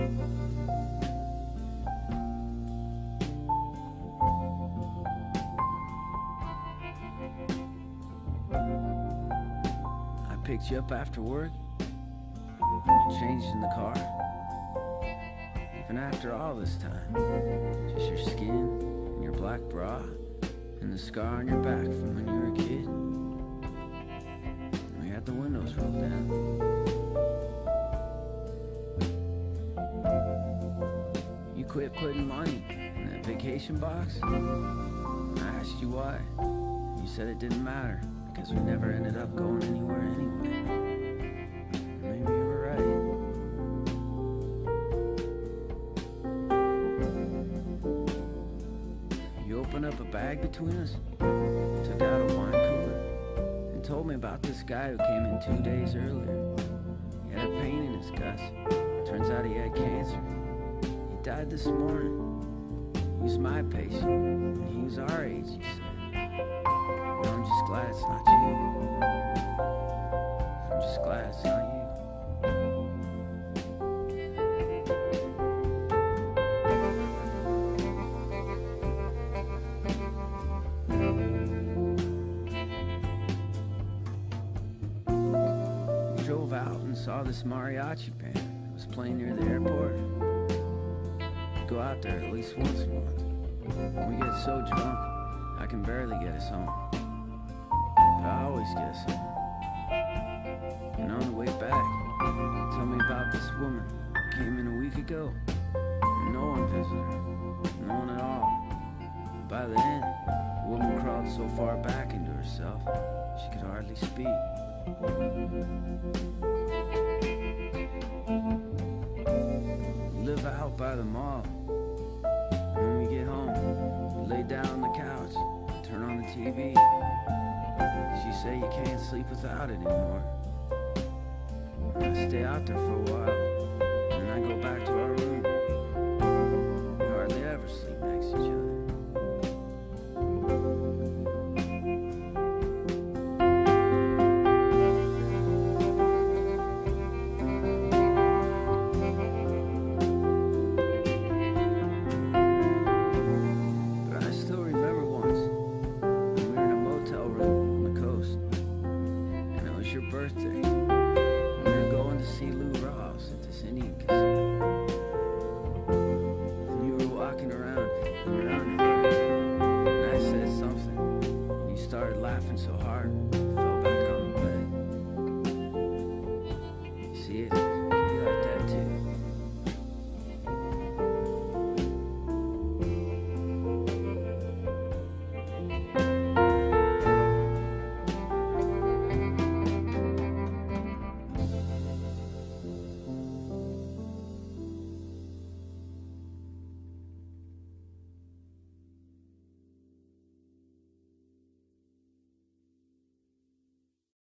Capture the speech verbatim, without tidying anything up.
I picked you up after work. You changed in the car. Even after all this time, just your skin and your black bra and the scar on your back from when you were a kid. We had the windows rolled down. You quit putting money in that vacation box. I asked you why. You said it didn't matter because we never ended up going anywhere anyway. Maybe you were right. You opened up a bag between us, took out a wine cooler, and told me about this guy who came in two days earlier. He had a pain in his guts. Turns out he had cancer. He died this morning. He was my patient, and he was our age, he said. And I'm just glad it's not you. I'm just glad it's not you. We drove out and saw this mariachi band. It was playing near the airport. We go out there at least once a month. We get so drunk, I can barely get us home. But I always get us home. And on the way back, tell me about this woman who came in a week ago. And no one visited her. No one at all. By the end, the woman crawled so far back into herself, she could hardly speak. We live out by the mall. When we get home, we lay down on the couch, turn on the T V. She say you can't sleep without it anymore. I stay out there for a while, and then I go back to our